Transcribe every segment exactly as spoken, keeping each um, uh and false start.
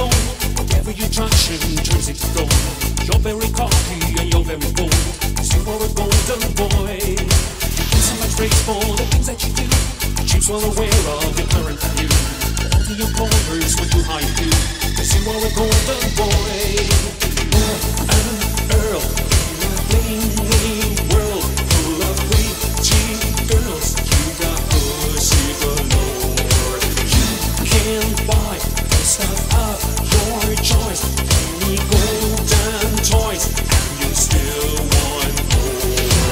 know, whatever you touch it turns into gold. You're very cocky and you're very bold. You are a golden boy. You get so much praise for the things that you do. Chiefs well aware of your current view. All the employers want you hire you, 'cause you are a golden boy. You're an earl in a bling-bling world full of pretty girls. You got pussy galore. You can buy the stuff of your choice, any golden toys, and you still want more.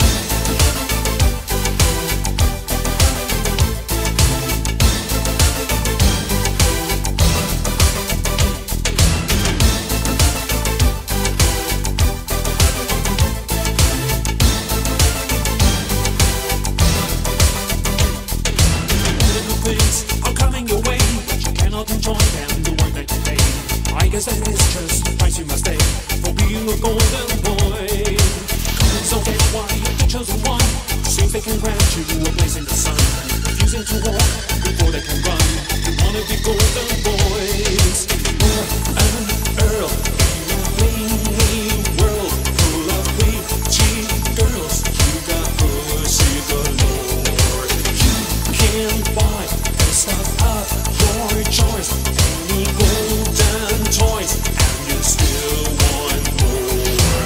Things are coming your way, but you cannot enjoy them the work that you pay. I guess that is just the price you must pay for being a golden boy. So that's why you're the chosen one. Seems they can grant you a place in the sun, refusing to walk before they can run. You wanna be golden boys. You're an earl in a bling-bling world full of pretty girls. You got pussy galore. You can buy stuff of your choice, any golden toys, and you still want more.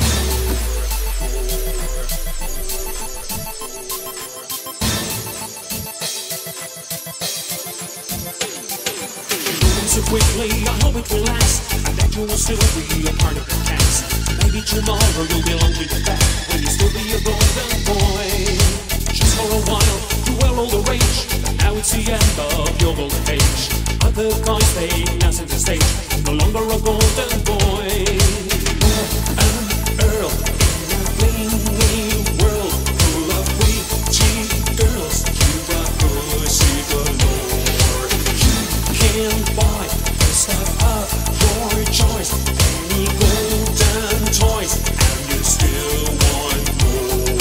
Moving so quickly, I hope it will last, and that you will still be a part of the cast. Maybe tomorrow you'll belong to the back, when you still be a golden boy. Just for a while, you will all the rage. Now it's the end of your golden age. Other guys, they dance in the stage. No longer a golden boy. You're an earl in a bling-bling world full of pretty girls. You got pussy galore. You can buy the stuff of your choice, any golden toys, and you still want more.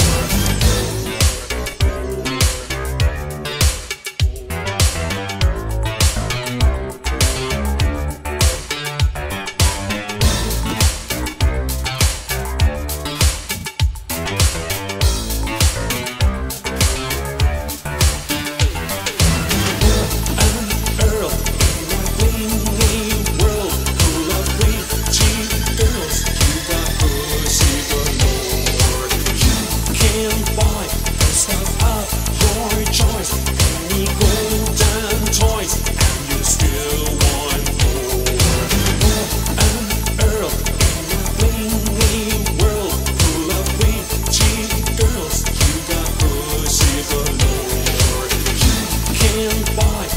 Buy